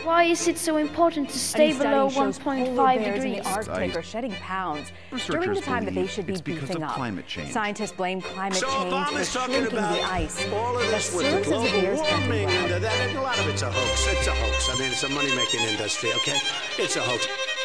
Why is it so important to stay below 1.5 degrees? In the Arctic are shedding pounds during the time that they should be beefing up. Scientists blame climate change for shrinking the ice. The surface of the Earth's warming, a lot of it's a hoax. It's a hoax. I mean, it's a money-making industry, okay? It's a hoax.